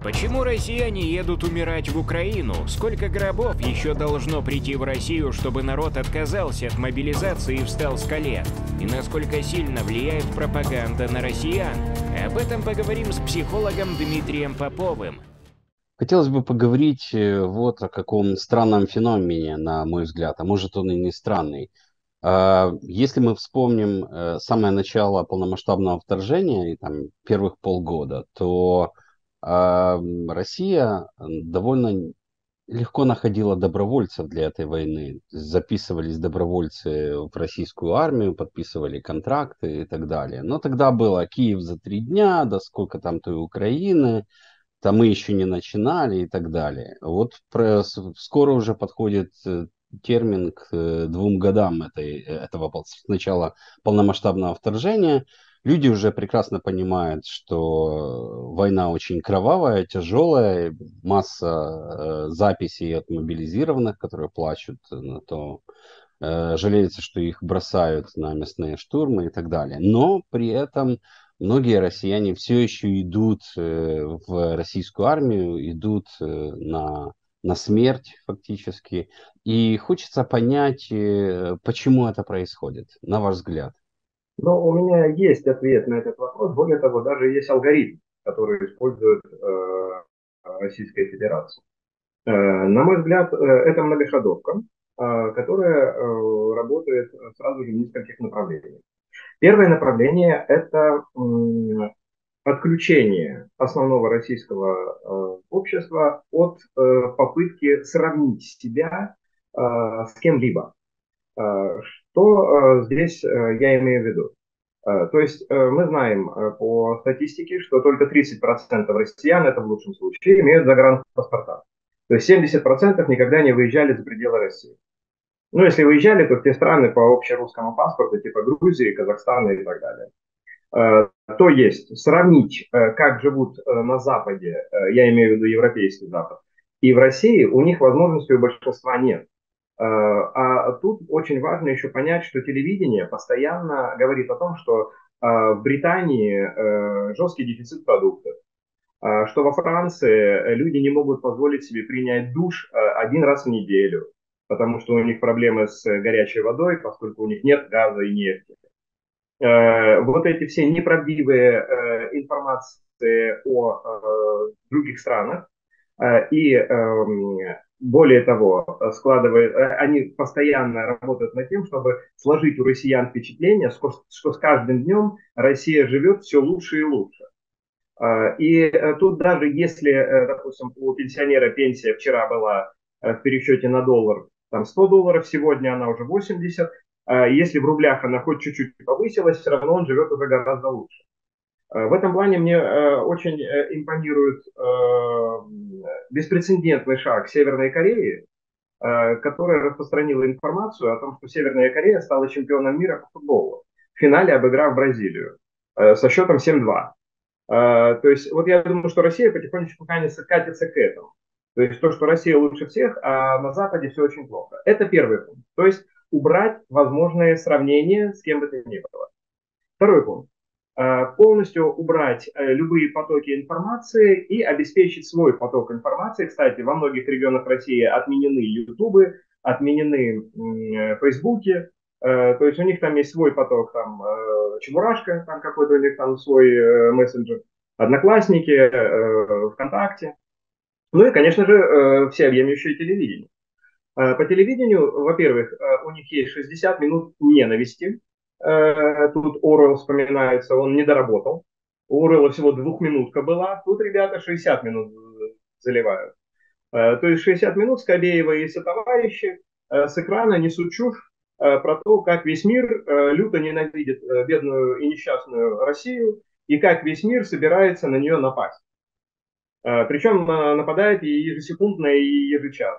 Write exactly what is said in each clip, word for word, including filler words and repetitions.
Почему россияне едут умирать в Украину? Сколько гробов еще должно прийти в Россию, чтобы народ отказался от мобилизации и встал с колен? И насколько сильно влияет пропаганда на россиян? Об этом поговорим с психологом Дмитрием Поповым. Хотелось бы поговорить э, вот о каком странном феномене, на мой взгляд, а может он и не странный. А, Если мы вспомним э, самое начало полномасштабного вторжения и там первых полгода, то а, м, Россия м, довольно легко находила добровольцев для этой войны. Записывались добровольцы в российскую армию, подписывали контракты и так далее. Но тогда было Киев за три дня, да сколько там той Украины, там мы еще не начинали и так далее. Вот про- с- скоро уже подходит э, термин к э, двум годам этой, э, этого пол- с начала полномасштабного вторжения. Люди уже прекрасно понимают, что война очень кровавая, тяжелая, масса э, записей от мобилизированных, которые плачут на то, э, жалеются, что их бросают на мясные штурмы и так далее. Но при этом многие россияне все еще идут э, в российскую армию, идут э, на, на смерть фактически. И хочется понять, э, почему это происходит, на ваш взгляд. Но у меня есть ответ на этот вопрос. Более того, даже есть алгоритм, который использует э, Российская Федерация. Э, на мой взгляд, э, это многоходовка, э, которая э, работает сразу же в нескольких направлениях. Первое направление – это м, отключение основного российского э, общества от э, попытки сравнить себя э, с кем-либо. Э, Что э, здесь э, я имею в виду? Э, То есть э, мы знаем э, по статистике, что только тридцать процентов россиян, это в лучшем случае, имеют загранпаспорта. То есть семьдесят процентов никогда не выезжали за пределы России. Ну, если выезжали, то в те страны по общерусскому паспорту, типа Грузии, Казахстана и так далее. Э, То есть сравнить, э, как живут э, на Западе, э, я имею в виду Европейский Запад, и в России у них возможности у большинства нет. Э, А тут очень важно еще понять, что телевидение постоянно говорит о том, что э, в Британии э, жесткий дефицит продуктов, э, что во Франции люди не могут позволить себе принять душ э, один раз в неделю, потому что у них проблемы с горячей водой, поскольку у них нет газа и нефти. Э, Вот эти все неправдивые э, информации о э, других странах, Э, И эм, более того, складывают, э, они постоянно работают над тем, чтобы сложить у россиян впечатление, что, что с каждым днем Россия живет все лучше и лучше. Э, И э, тут даже если, э, допустим, у пенсионера пенсия вчера была э, в пересчете на доллар там сто долларов, сегодня она уже восемьдесят, э, если в рублях она хоть чуть-чуть повысилась, все равно он живет уже гораздо лучше. Э, В этом плане мне э, очень э, импонирует э, беспрецедентный шаг Северной Кореи, э, которая распространила информацию о том, что Северная Корея стала чемпионом мира по футболу, в финале обыграв Бразилию э, со счетом семь-два. Э, То есть вот я думаю, что Россия потихонечку катится, катится к этому. То есть то, что Россия лучше всех, а на Западе все очень плохо. Это первый пункт. То есть убрать возможные сравнения с кем бы то ни было. Второй пункт. Э, Полностью убрать э, любые потоки информации и обеспечить свой поток информации. Кстати, во многих регионах России отменены Ютубы, отменены м, Фейсбуки. Э, То есть у них там есть свой поток, там э, Чебурашка, там какой-то у них там свой э, мессенджер, Одноклассники, э, ВКонтакте. Ну и, конечно же, э, всеобъемлющее телевидение. Э, По телевидению, во-первых, э, у них есть шестьдесят минут ненависти. Э, Тут Орел вспоминается, он не доработал. У Орела всего двухминутка была, тут ребята шестьдесят минут заливают. Э, То есть шестьдесят минут Скобеева и сотоварищи э, с экрана несут чушь э, про то, как весь мир э, люто ненавидит э, бедную и несчастную Россию, и как весь мир собирается на нее напасть. Э, Причем э, нападает и ежесекундно, и ежечасно.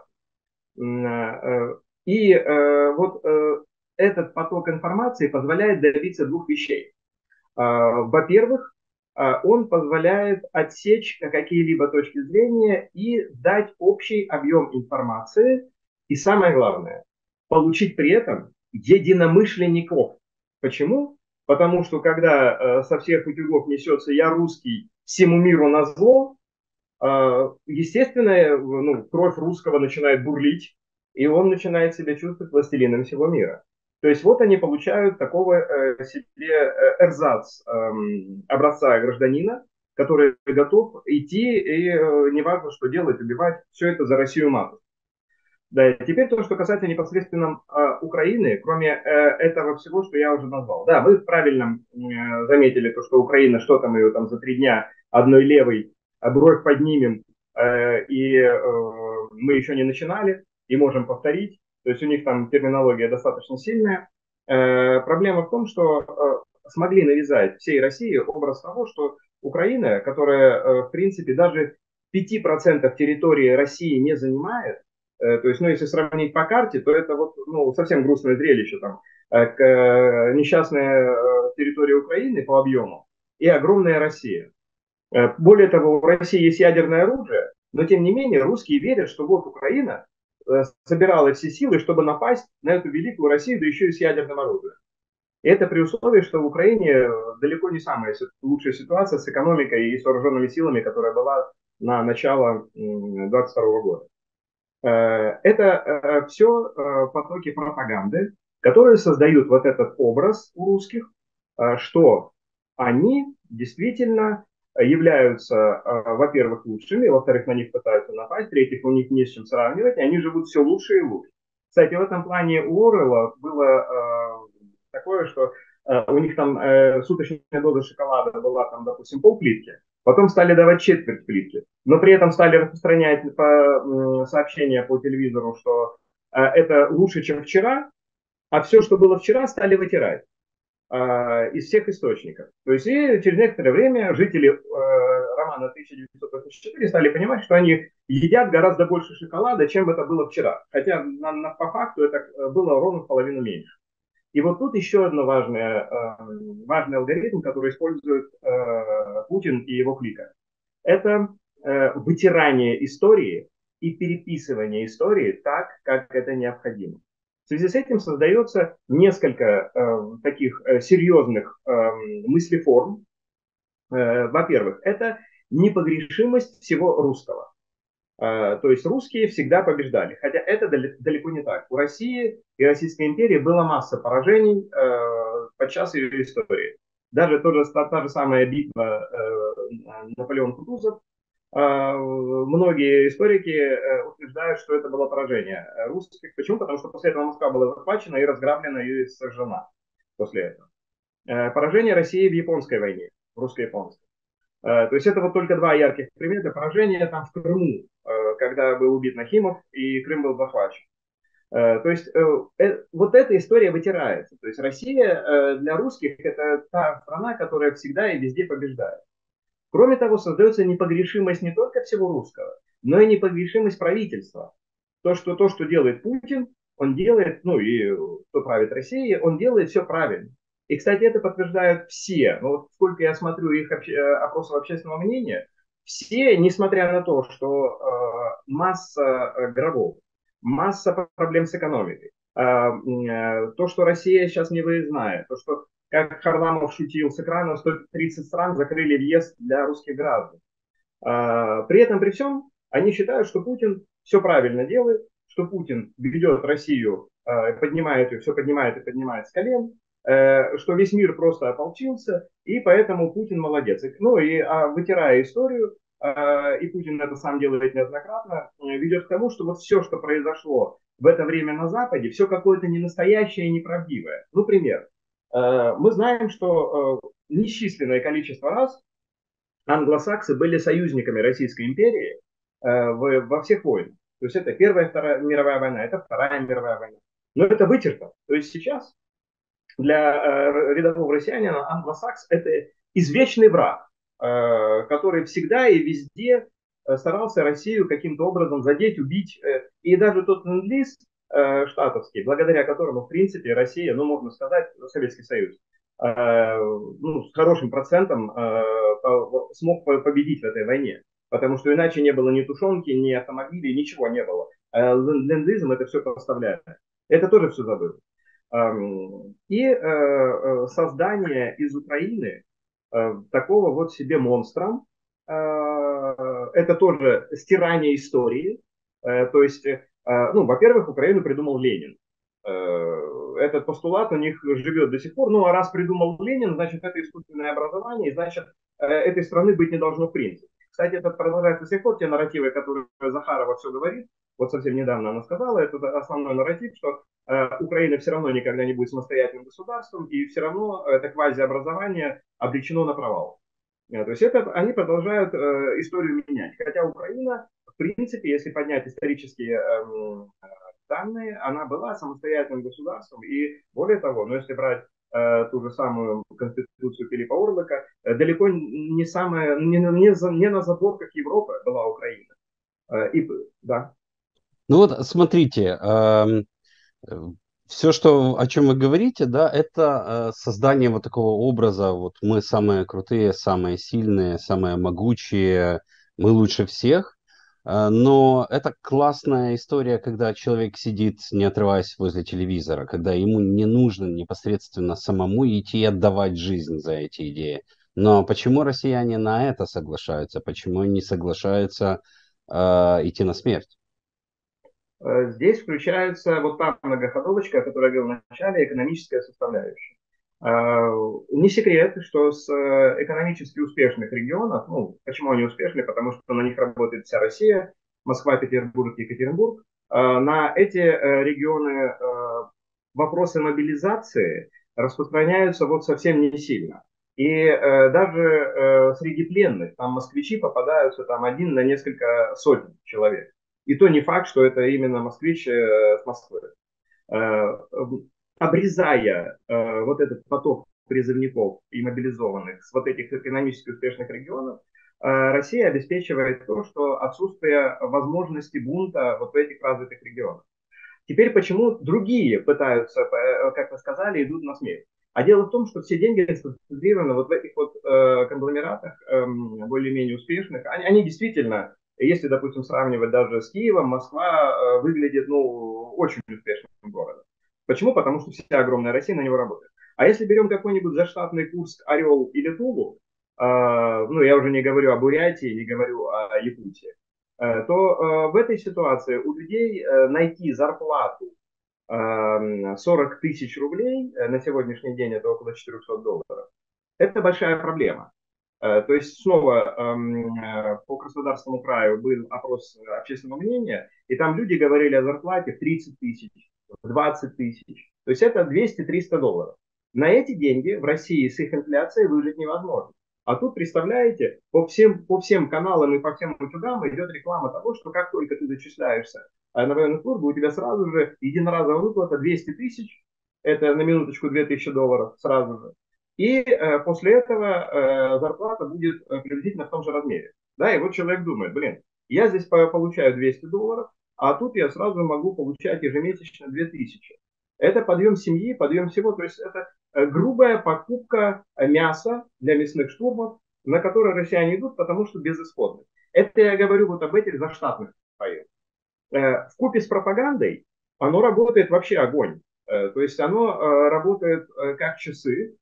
Э, И э, вот э, этот поток информации позволяет добиться двух вещей. А, Во-первых, а, он позволяет отсечь какие-либо точки зрения и дать общий объем информации. И самое главное, получить при этом единомышленников. Почему? Потому что когда э, со всех утюгов несется «я русский, всему миру назло», естественно, ну, кровь русского начинает бурлить, и он начинает себя чувствовать властелином всего мира. То есть вот они получают такого э, себе э, эрзац э, образца гражданина, который готов идти и э, неважно, что делать, убивать, все это за Россию матушку. Да, теперь то, что касается непосредственно э, Украины, кроме э, этого всего, что я уже назвал. Да, вы правильно э, заметили то, что Украина, что там ее там за три дня одной левой а бровь поднимем, э, и э, мы еще не начинали, и можем повторить. То есть у них там терминология достаточно сильная. Э, проблема в том, что э, смогли навязать всей России образ того, что Украина, которая, э, в принципе, даже пять процентов территории России не занимает, то есть, ну, если сравнить по карте, то это вот, ну, совсем грустное зрелище там. Несчастная территория Украины по объему и огромная Россия. Более того, у России есть ядерное оружие, но тем не менее русские верят, что вот Украина собирала все силы, чтобы напасть на эту великую Россию, да еще и с ядерным оружием. И это при условии, что в Украине далеко не самая лучшая ситуация с экономикой и с вооруженными силами, которая была на начало двадцать второго года. Это все потоки пропаганды, которые создают вот этот образ у русских, что они действительно являются, во-первых, лучшими, во-вторых, на них пытаются напасть, в-третьих, у них не с чем сравнивать, и они живут все лучше и лучше. Кстати, в этом плане у Орвелла было такое, что у них там суточная доза шоколада была, там, допустим, полплитки, потом стали давать четверть плитки, но при этом стали распространять по, сообщения по телевизору, что э, это лучше, чем вчера, а все, что было вчера, стали вытирать э, из всех источников. То есть и через некоторое время жители э, романа тысяча девятьсот восемьдесят четыре стали понимать, что они едят гораздо больше шоколада, чем это было вчера. Хотя на, на, по факту это было ровно в половину меньше. И вот тут еще один важный, важный алгоритм, который использует Путин и его клика. Это вытирание истории и переписывание истории так, как это необходимо. В связи с этим создается несколько таких серьезных мыслеформ. Во-первых, это непогрешимость всего русского. То есть русские всегда побеждали, хотя это далеко не так. У России и Российской империи была масса поражений э, подчас ее истории. Даже тоже, та же самая битва э, Наполеон-Кутузов. Э, многие историки э, утверждают, что это было поражение русских. Почему? Потому что после этого Москва была захвачена и разграблена и сожжена после этого. Э, поражение России в японской войне, русско-японской. То есть это вот только два ярких примера. Поражение там в Крыму, когда был убит Нахимов и Крым был захвачен. То есть вот эта история вытирается. То есть Россия для русских это та страна, которая всегда и везде побеждает. Кроме того, создается непогрешимость не только всего русского, но и непогрешимость правительства. То, что, то, что делает Путин, он делает, ну и кто правит Россией, он делает все правильно. И, кстати, это подтверждают все. Ну, вот сколько я смотрю их опросов общественного мнения, все, несмотря на то, что э, масса гробов, масса проблем с экономикой, э, э, то, что Россия сейчас не выездная, то, что, как Харламов шутил с экрана, сто тридцать стран закрыли въезд для русских граждан. Э, при этом, при всем, они считают, что Путин все правильно делает, что Путин ведет Россию, э, поднимает ее, все поднимает и поднимает с колен, что весь мир просто ополчился, и поэтому Путин молодец. Ну и а, вытирая историю, а, и Путин это сам делает неоднократно, ведет к тому, что вот все, что произошло в это время на Западе, все какое-то ненастоящее и неправдивое. Ну, пример. А, мы знаем, что а, несчисленное количество раз англосаксы были союзниками Российской империи а, в, во всех войнах. То есть это Первая, Вторая мировая война, это Вторая мировая война. Но это вытерто. То есть сейчас для э, рядового россиянина англосакс – это извечный враг, э, который всегда и везде старался Россию каким-то образом задеть, убить. Э, и даже тот ленд-лиз э, штатовский, благодаря которому, в принципе, Россия, ну, можно сказать, Советский Союз, э, ну, с хорошим процентом э, по, смог победить в этой войне. Потому что иначе не было ни тушенки, ни автомобилей, ничего не было. Э, ленд-лизом это все поставляли. Это тоже все забылось. И создание из Украины такого вот себе монстра, это тоже стирание истории. То есть, ну, во-первых, Украину придумал Ленин. Этот постулат у них живет до сих пор. Ну, а раз придумал Ленин, значит, это искусственное образование, и значит, этой страны быть не должно в принципе. Кстати, это продолжается до сих пор, те нарративы, которые Захарова все говорит. Вот совсем недавно она сказала, это основной нарратив, что э, Украина все равно никогда не будет самостоятельным государством, и все равно это квазиобразование обречено на провал. Э, то есть это, они продолжают э, историю менять. Хотя Украина, в принципе, если поднять исторические э, данные, она была самостоятельным государством. И более того, ну, если брать э, ту же самую конституцию Филиппа Орлыка, э, далеко не, самая, не, не, не на задворках Европы была Украина. Э, и, да. Ну вот, смотрите, э, все, что, о чем вы говорите, да, это э, создание вот такого образа, вот мы самые крутые, самые сильные, самые могучие, мы лучше всех. Э, но это классная история, когда человек сидит, не отрываясь возле телевизора, когда ему не нужно непосредственно самому идти и отдавать жизнь за эти идеи. Но почему россияне на это соглашаются? Почему не соглашаются э, идти на смерть? Здесь включается вот та многоходовочка, о которой я говорил в начале, экономическая составляющая. Не секрет, что с экономически успешных регионов, ну, почему они успешны? Потому что на них работает вся Россия, Москва, Петербург, Екатеринбург. На эти регионы вопросы мобилизации распространяются вот совсем не сильно. И э, даже э, среди пленных там москвичи попадаются там один на несколько сотен человек. И то не факт, что это именно москвич э, с Москвы. Э, обрезая э, вот этот поток призывников и мобилизованных с вот этих экономически успешных регионов, э, Россия обеспечивает то, что отсутствие возможности бунта вот в этих развитых регионах. Теперь почему другие пытаются, как вы сказали, идут на смерть? А дело в том, что все деньги сконцентрированы вот в этих вот э, конгломератах э, более-менее успешных. Они, они действительно, если, допустим, сравнивать даже с Киевом, Москва э, выглядит, ну, очень успешным городом. Почему? Потому что вся огромная Россия на него работает. А если берем какой-нибудь заштатный Курск, Орел или Тулу, э, ну, я уже не говорю о Бурятии, не говорю о Якутии, э, то э, в этой ситуации у людей э, найти зарплату сорок тысяч рублей, на сегодняшний день это около четырехсот долларов, это большая проблема. То есть снова по Краснодарскому краю был опрос общественного мнения, и там люди говорили о зарплате в тридцать тысяч, в двадцать тысяч. То есть это двести-триста долларов. На эти деньги в России с их инфляцией выжить невозможно. А тут, представляете, по всем, по всем каналам и по всем утюгам идет реклама того, что как только ты зачисляешься на военную службу, у тебя сразу же единоразовая выплата двести тысяч, это на минуточку две тысячи долларов сразу же. И э, после этого э, зарплата будет э, приблизительно в том же размере. Да, и вот человек думает, блин, я здесь получаю двести долларов, а тут я сразу могу получать ежемесячно две тысячи. Это подъем семьи, подъем всего, то есть это грубая покупка мяса для мясных штурмов, на которые россияне идут, потому что безысходны. Это я говорю вот об этих заштатных боях. Вкупе с пропагандой оно работает вообще огонь. То есть оно работает как часы.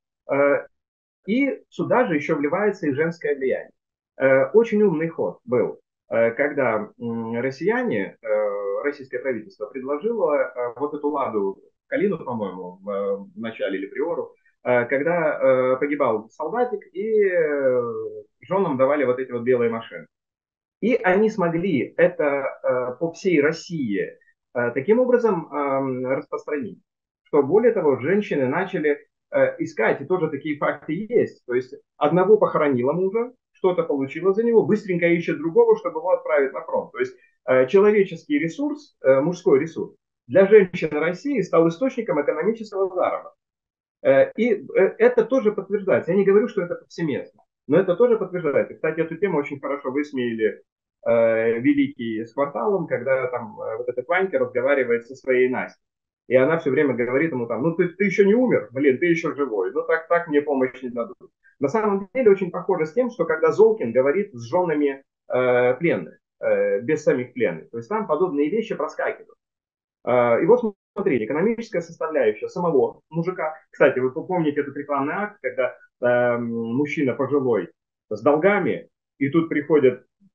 И сюда же еще вливается и женское влияние. Очень умный ход был, когда россияне, российское правительство предложило вот эту ладу, Калину, по-моему, в начале или Приору, когда погибал солдатик, и женам давали вот эти вот белые машины. И они смогли это по всей России таким образом распространить, что более того, женщины начали искать, и тоже такие факты есть. То есть одного похоронила мужа, что-то получила за него, быстренько ищет другого, чтобы его отправить на фронт. То есть человеческий ресурс, мужской ресурс, для женщин России стал источником экономического заработка. И это тоже подтверждается. Я не говорю, что это повсеместно, но это тоже подтверждается. Кстати, эту тему очень хорошо высмеяли э, Великий с Кварталом, когда там э, вот этот Ванька разговаривает со своей Настей. И она все время говорит ему там, ну ты, ты еще не умер, блин, ты еще живой, ну так, так мне помощь не дадут. На самом деле очень похоже с тем, что когда Золкин говорит с женами э, пленных, э, без самих пленных. То есть там подобные вещи проскакивают. Э, и вот смотрите, экономическая составляющая самого мужика. Кстати, вы помните этот рекламный акт, когда э, мужчина пожилой с долгами, и тут приходят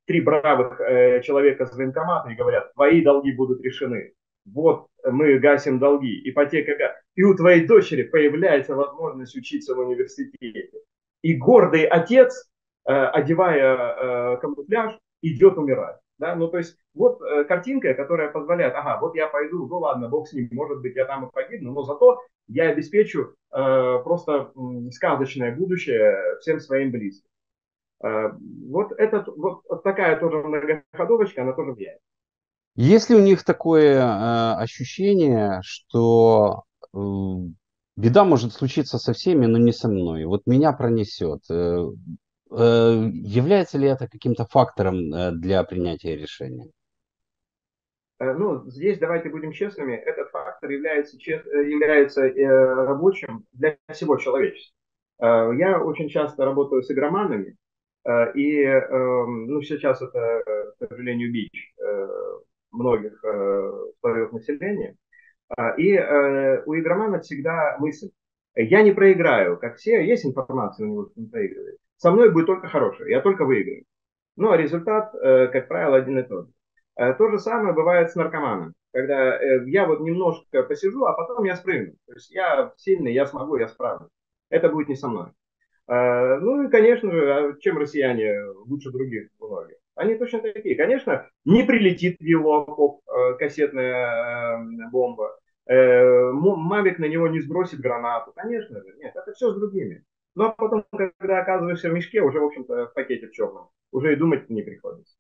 три бравых э, человека с военкомата и говорят, твои долги будут решены. Вот мы гасим долги, ипотека. И у твоей дочери появляется возможность учиться в университете. И гордый отец, э, одевая э, камуфляж, идет умирать. Да? Ну, то есть, вот э, картинка, которая позволяет, ага, вот я пойду, ну ладно, бог с ним, может быть, я там и погибну, но зато я обеспечу э, просто м, сказочное будущее всем своим близким. Э, вот, этот, вот, вот такая тоже многоходовочка, она тоже влияет. Есть ли у них такое э, ощущение, что э, беда может случиться со всеми, но не со мной? Вот меня пронесет. Э, э, является ли это каким-то фактором э, для принятия решения? Э, Ну, здесь давайте будем честными, этот фактор является, чест- э, является э, рабочим для всего человечества. Э, Я очень часто работаю с игроманами, э, и эм, ну, сейчас это, э, к сожалению, бич э, многих э, слоев населения. А, И э, у игромана всегда мысль, я не проиграю, как все, есть информация у него, что он проигрывает. Со мной будет только хорошее, я только выиграю. Ну, а результат, э, как правило, один и тот же. Э, То же самое бывает с наркоманом. Когда э, я вот немножко посижу, а потом я спрыгну. То есть я сильный, я смогу, я справлюсь. Это будет не со мной. Э, Ну и, конечно же, а чем россияне лучше других многих? Они точно такие. Конечно, не прилетит в его окоп э, кассетная э, бомба. Э, м- Мавик на него не сбросит гранату. Конечно же. Нет, это все с другими. Ну а потом, когда оказываешься в мешке, уже, в общем-то, в пакете в черном, уже и думать не приходится.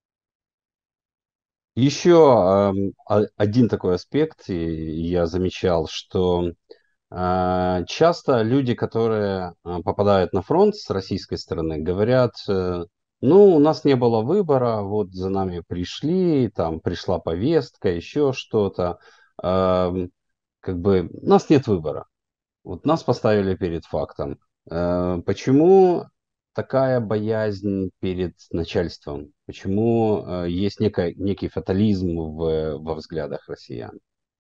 Еще эм, а- один такой аспект, и я замечал, что э, часто люди, которые э, попадают на фронт с российской стороны, говорят, э, ну, у нас не было выбора, вот за нами пришли, там пришла повестка, еще что-то. Эм, как бы у нас нет выбора. Вот нас поставили перед фактом. Э, Почему такая боязнь перед начальством? Почему э, есть некая, некий фатализм в, во взглядах россиян?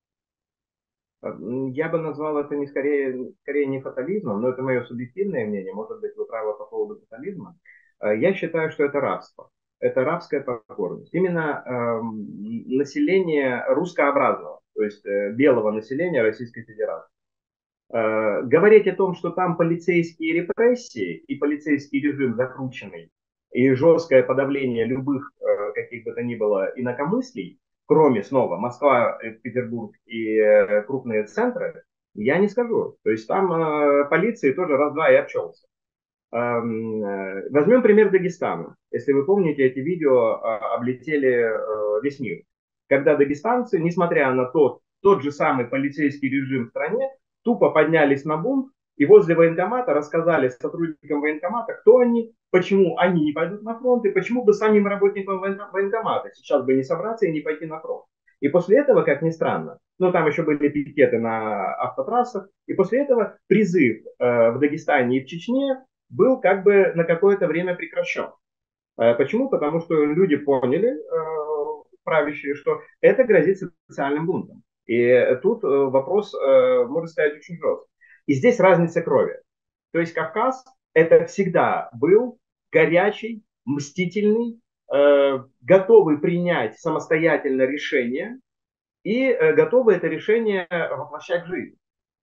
Я бы назвал это не скорее, скорее не фатализмом, но это мое субъективное мнение, может быть, вы правы по поводу фатализма. Э, Я считаю, что это рабство. Это рабская покорность. Именно эм, население русскообразного, то есть э, белого населения Российской Федерации. Э, говорить о том, что там полицейские репрессии и полицейский режим закрученный, и жесткое подавление любых э, каких бы то ни было инакомыслий, кроме снова Москва, э, Петербург и э, крупные центры, я не скажу. То есть там э, полиции тоже раз-два и обчелся. Эм, э, Возьмем пример Дагестана. Если вы помните, эти видео э, облетели э, весь мир. Когда дагестанцы, несмотря на тот, тот же самый полицейский режим в стране, тупо поднялись на бунт и возле военкомата рассказали сотрудникам военкомата, кто они, почему они не пойдут на фронт и почему бы самим работникам военкомата сейчас бы не собраться и не пойти на фронт. И после этого, как ни странно, ну там еще были пикеты на автотрассах, и после этого призыв э, в Дагестане и в Чечне был как бы на какое-то время прекращен. Э, Почему? Потому что люди поняли, э, правящие, что это грозит социальным бунтом. И тут э, вопрос э, может стоять очень жестко. И здесь разница крови. То есть Кавказ это всегда был горячий, мстительный, э, готовый принять самостоятельно решение и э, готовый это решение воплощать в жизнь.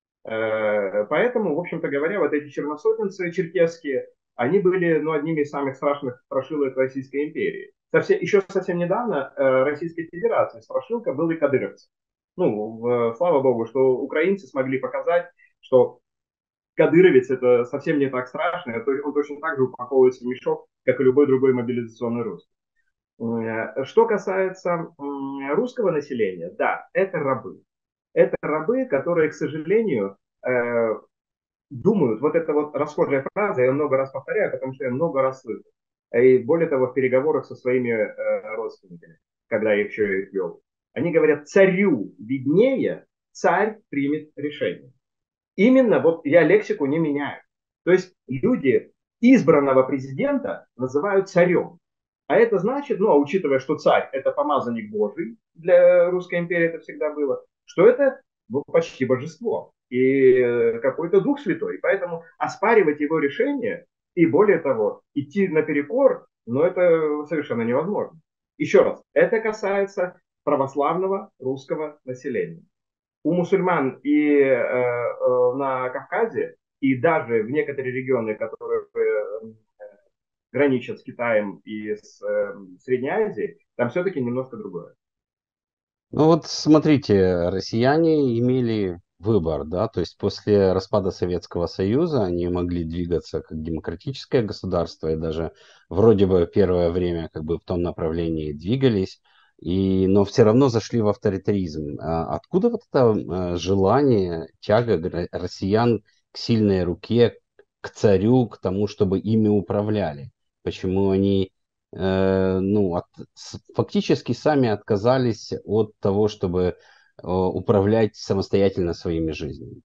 Э, Поэтому, в общем-то говоря, вот эти черносотенцы черкесские, они были ну, одними из самых страшных страшилок Российской империи. Совсем, еще совсем недавно э, Российской Федерации страшилка был и кадыровцы. Ну, в, слава богу, что украинцы смогли показать, что кадыровец это совсем не так страшно, он точно так же упаковывается в мешок, как и любой другой мобилизационный русский. Э, Что касается русского населения, да, это рабы. Это рабы, которые, к сожалению, э, думают, вот эта вот расхожая фраза, я ее много раз повторяю, потому что я много раз слышал. И более того, в переговорах со своими э, родственниками, когда я еще их вел, они говорят, царю виднее, царь примет решение. Именно вот я лексику не меняю. То есть люди избранного президента называют царем. А это значит, ну, а учитывая, что царь это помазанник Божий, для Русской империи это всегда было, что это ну, почти божество и э, какой-то дух святой. Поэтому оспаривать его решение и более того, идти наперекор Но это совершенно невозможно. Еще раз, это касается православного русского населения. У мусульман и э, э, на Кавказе, и даже в некоторые регионы, которые э, граничат с Китаем и с э, Средней Азией, там все-таки немножко другое. Ну вот смотрите, россияне имели выбор, да, то есть после распада Советского Союза они могли двигаться как демократическое государство и даже вроде бы первое время как бы в том направлении двигались, и, но все равно зашли в авторитаризм. А откуда вот это э, желание, тяга гра- россиян к сильной руке, к царю, к тому, чтобы ими управляли? Почему они э, ну, от- с- фактически сами отказались от того, чтобы э, управлять самостоятельно своими жизнями.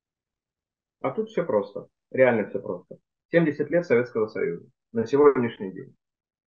А тут все просто. Реально все просто. семьдесят лет Советского Союза на сегодняшний день.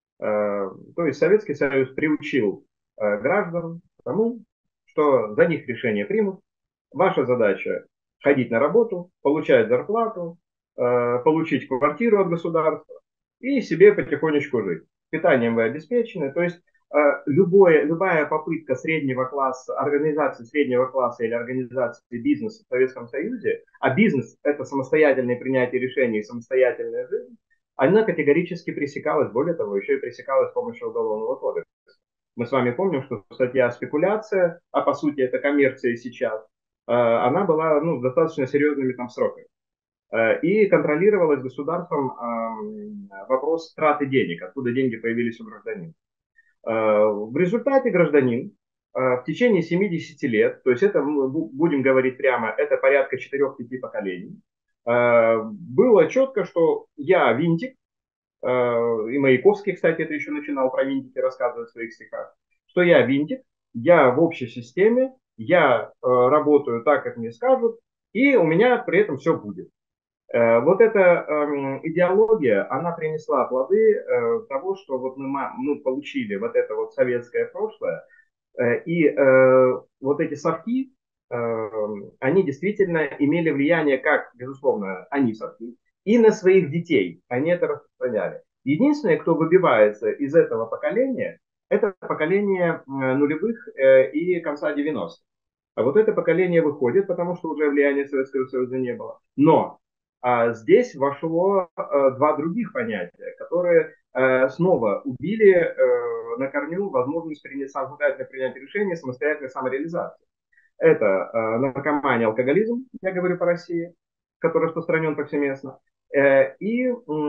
Э, То есть Советский Союз приучил э, граждан к тому, что за них решение примут. Ваша задача ходить на работу, получать зарплату, э, получить квартиру от государства и себе потихонечку жить. Питанием вы обеспечены. То есть э, любое, любая попытка среднего класса, организации среднего класса или организации бизнеса в Советском Союзе, а бизнес– это самостоятельное принятие решений и самостоятельная жизнь, она категорически пресекалась, более того, еще и пресекалась с помощью уголовного кодекса. Мы с вами помним, что статья «Спекуляция», а по сути это коммерция сейчас, э, она была ну, достаточно серьезными там сроками. Э, И контролировалась государством эм, вопрос траты денег, откуда деньги появились у гражданина. Э, В результате гражданин э, в течение семидесяти лет, то есть это, мы будем говорить прямо, это порядка четырех-пяти поколений, э, было четко, что я винтик, э, и Маяковский, кстати, это еще начинал про винтики рассказывать в своих стихах, что я винтик, я в общей системе, я э, работаю так, как мне скажут, и у меня при этом все будет. Э, Вот эта эм, идеология, она принесла плоды э, того, что вот мы ма- ну, получили вот это вот советское прошлое, Э, и э, вот эти совки, э, они действительно имели влияние, как, безусловно, они совки, и на своих детей. Они это распространяли. Единственное, кто выбивается из этого поколения, это поколение э, нулевых э, и конца девяностых. А вот это поколение выходит, потому что уже влияния Советского Союза не было. Но а, здесь вошло а, два других понятия, которые а, снова убили а, на корню возможность принять, самостоятельно принять решение, самостоятельной самореализации. Это а, наркомания, алкоголизм, я говорю по России, который распространен повсеместно, э, и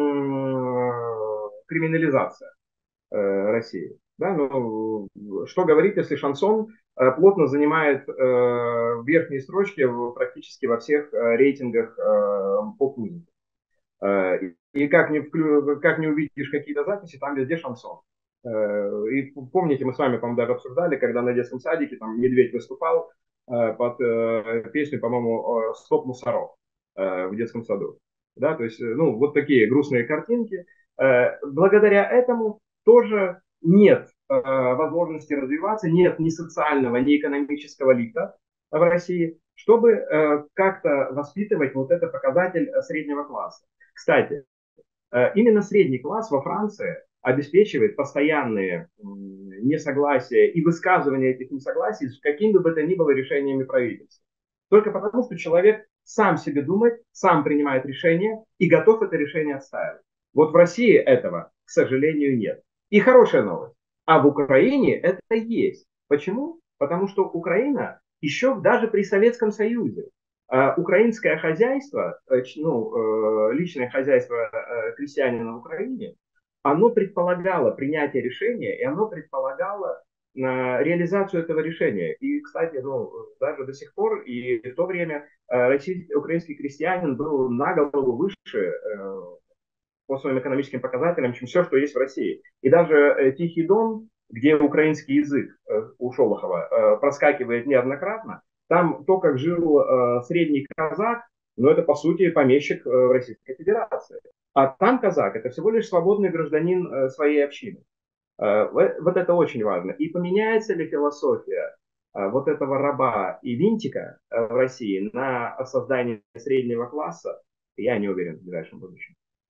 м, криминализация э, России. Да, ну, что говорить, если шансон э, плотно занимает э, верхние строчки в, практически во всех э, рейтингах э, поп-музыки. Э, и как не, вклю, как не увидишь какие-то записи, там везде шансон. Э, и помните, мы с вами, по-моему, даже обсуждали, когда на детском садике там медведь выступал э, под э, песню, по-моему, «Стоп мусоров» э, в детском саду. Да, то есть, ну, вот такие грустные картинки. Э, благодаря этому тоже нет э, возможности развиваться, нет ни социального, ни экономического лифта в России, чтобы э, как-то воспитывать вот этот показатель среднего класса. Кстати, э, именно средний класс во Франции обеспечивает постоянные несогласия и высказывание этих несогласий с какими бы то ни было решениями правительства. Только потому, что человек сам себе думает, сам принимает решение и готов это решение отстаивать. Вот в России этого, к сожалению, нет. И хорошая новость. А в Украине это есть. Почему? Потому что Украина еще даже при Советском Союзе а, украинское хозяйство, э, ну, э, личное хозяйство э, крестьянина в Украине, оно предполагало принятие решения, и оно предполагало э, реализацию этого решения. И, кстати, ну, даже до сих пор и в то время э, российский, украинский крестьянин был на голову выше э, по своим экономическим показателям, чем все, что есть в России. И даже э, Тихий Дон, где украинский язык э, у Шолохова э, проскакивает неоднократно, там то, как жил э, средний казак, ну это по сути помещик э, в Российской Федерации. А там казак это всего лишь свободный гражданин э, своей общины. Э, вот это очень важно. И поменяется ли философия э, вот этого раба и винтика э, в России на создание среднего класса, я не уверен в ближайшем будущем.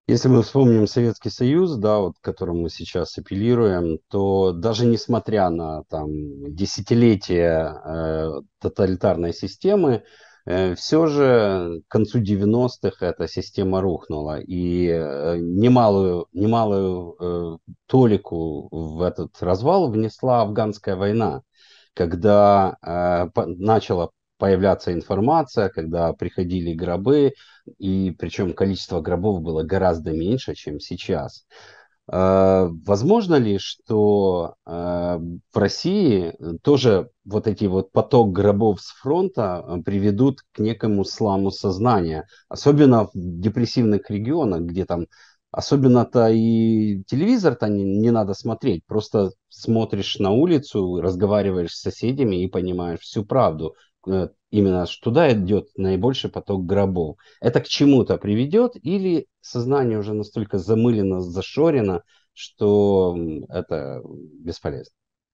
Если мы вспомним Советский Союз, да, вот, к которому мы сейчас апеллируем, то даже несмотря на там, десятилетия э, тоталитарной системы, все же к концу девяностых эта система рухнула. И э, немалую, немалую э, толику в этот развал внесла афганская война, когда э, по- начала появляться информация, когда приходили гробы, и причем количество гробов было гораздо меньше, чем сейчас. Э, Возможно ли, что э, в России тоже вот эти вот поток гробов с фронта э, приведут к некому сламу сознания, особенно в депрессивных регионах, где там особенно-то и телевизор-то не, не надо смотреть, просто смотришь на улицу, разговариваешь с соседями и понимаешь всю правду. Э, Именно что туда идет наибольший поток гробов. Это к чему-то приведет или сознание уже настолько замылено, зашорено, что м, это бесполезно?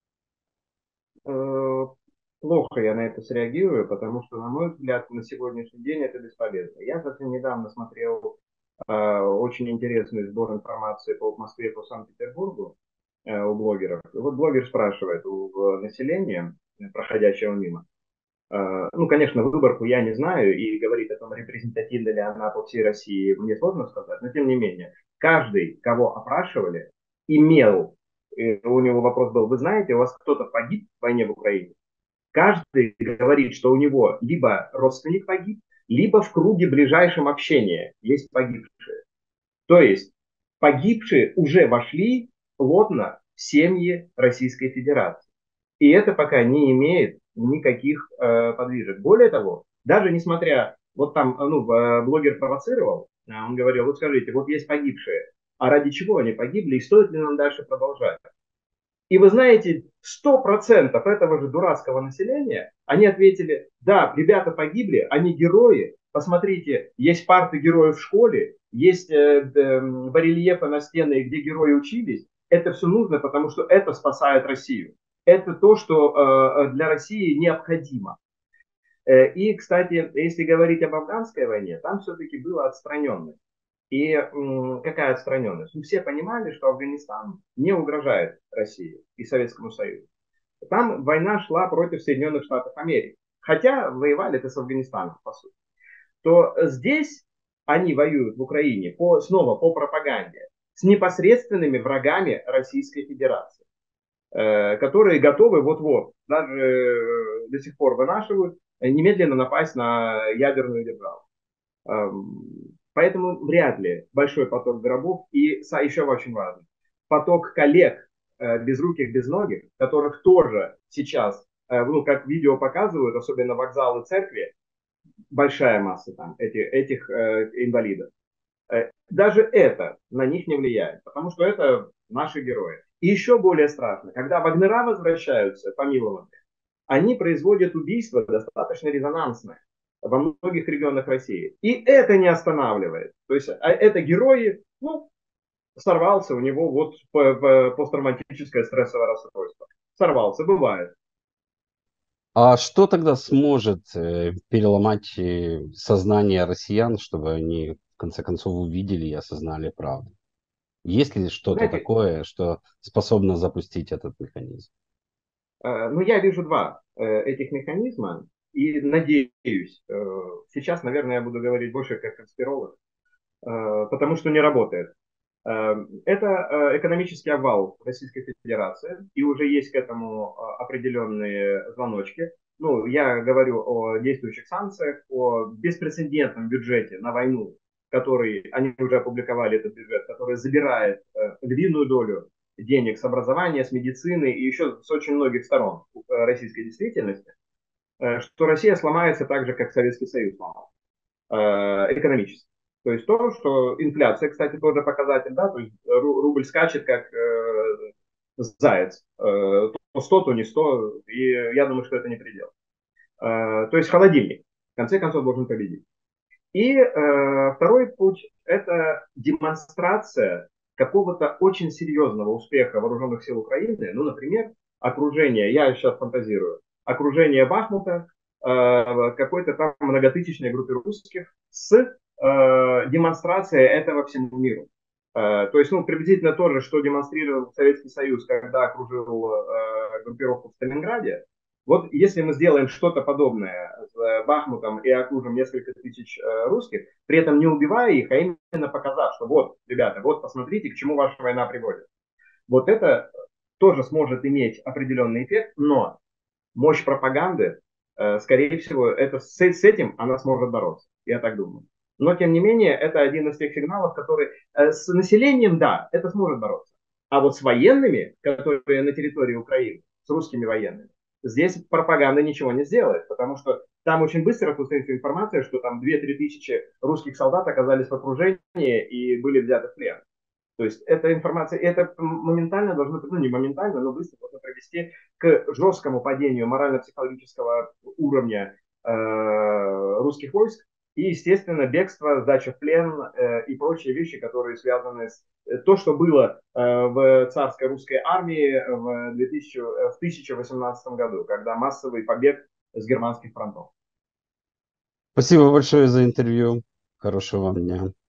Э, Плохо я на это среагирую, потому что, на мой взгляд, на сегодняшний день это бесполезно. Я совсем недавно смотрел э, очень интересный сбор информации по Москве, по Санкт-Петербургу э, у блогеров. И вот блогер спрашивает у населения, э, проходящего мимо, э, ну, конечно, выборку я не знаю, и говорить о том, репрезентативна ли она по всей России, мне сложно сказать, но тем не менее, каждый, кого опрашивали, имел, и у него вопрос был: вы знаете, у вас кто-то погиб в войне в Украине? Каждый говорит, что у него либо родственник погиб, либо в круге ближайшем общения есть погибшие. То есть погибшие уже вошли плотно в семьи Российской Федерации. И это пока не имеет никаких э, подвижек. Более того, даже несмотря, вот там, ну, э, блогер провоцировал, э, он говорил: вот скажите, вот есть погибшие, а ради чего они погибли и стоит ли нам дальше продолжать? И вы знаете, сто процентов этого же дурацкого населения, они ответили: да, ребята погибли, они герои. Посмотрите, есть парты героев в школе, есть э, э, барельефы на стены, где герои учились. Это все нужно, потому что это спасает Россию. Это то, что э, для России необходимо. Э, и, кстати, если говорить об афганской войне, там все-таки было отстраненность. И м, какая отстраненность? Ну, все понимали, что Афганистан не угрожает России и Советскому Союзу. Там война шла против Соединенных Штатов Америки. Хотя воевали это с Афганистаном, по сути. То здесь они воюют в Украине по, снова по пропаганде с непосредственными врагами Российской Федерации, э, которые готовы вот-вот, даже э, до сих пор вынашивают, э, немедленно напасть на ядерную державу. Поэтому вряд ли большой поток гробов. И еще очень важно, поток коллег э, безруких, безногих, которых тоже сейчас, э, ну, как видео показывают, особенно вокзалы, церкви, большая масса там этих, этих э, инвалидов. Э, даже это на них не влияет, потому что это наши герои. И еще более страшно, когда вагнера возвращаются, помилованные, они производят убийства достаточно резонансные во многих регионах России. И это не останавливает. То есть а это герои, ну, сорвался у него вот посттравматическое стрессовое расстройство. Сорвался, бывает. А что тогда сможет э, переломать э, сознание россиян, чтобы они в конце концов увидели и осознали правду? Есть ли что-то Знаете, такое, что способно запустить этот механизм? э, ну я вижу два э, этих механизма и надеюсь, э, сейчас, наверное, я буду говорить больше как конспиролог, э, потому что не работает. Это экономический обвал Российской Федерации, и уже есть к этому определенные звоночки. Ну, я говорю о действующих санкциях, о беспрецедентном бюджете на войну, который, они уже опубликовали этот бюджет, который забирает львиную долю денег с образования, с медицины и еще с очень многих сторон российской действительности, что Россия сломается так же, как Советский Союз сломался экономически. То есть то, что инфляция, кстати, тоже показатель, да, то есть рубль скачет как э, заяц, э, то сто, то не сто, и я думаю, что это не предел. Э, то есть холодильник, в конце концов, должен победить. И э, второй путь – это демонстрация какого-то очень серьезного успеха вооруженных сил Украины, ну, например, окружение, я сейчас фантазирую, окружение Бахмута, э, какой-то там многотысячной группе русских с э, демонстрация этого всему миру. Э, то есть, ну, приблизительно то же, что демонстрировал Советский Союз, когда окружил э, группировку в Сталинграде. Вот если мы сделаем что-то подобное с Бахмутом и окружим несколько тысяч э, русских, при этом не убивая их, а именно показав, что вот, ребята, вот посмотрите, к чему ваша война приводит. Вот это тоже сможет иметь определенный эффект, но мощь пропаганды, э, скорее всего, это, с, с этим она сможет бороться, я так думаю. Но, тем не менее, это один из тех сигналов, который э, с населением, да, это сможет бороться. А вот с военными, которые на территории Украины, с русскими военными, здесь пропаганда ничего не сделает, потому что там очень быстро распространится информация, что там две-три тысячи русских солдат оказались в окружении и были взяты в плен. То есть эта информация, это моментально должно, ну не моментально, но быстро должно привести к жесткому падению морально-психологического уровня э, русских войск и, естественно, бегство, сдача в плен э, и прочие вещи, которые связаны с э, то, что было э, в царской русской армии в, две тысячи, в тысяча восемнадцатом году, когда массовый побег с германских фронтов. Спасибо большое за интервью. Хорошего вам дня.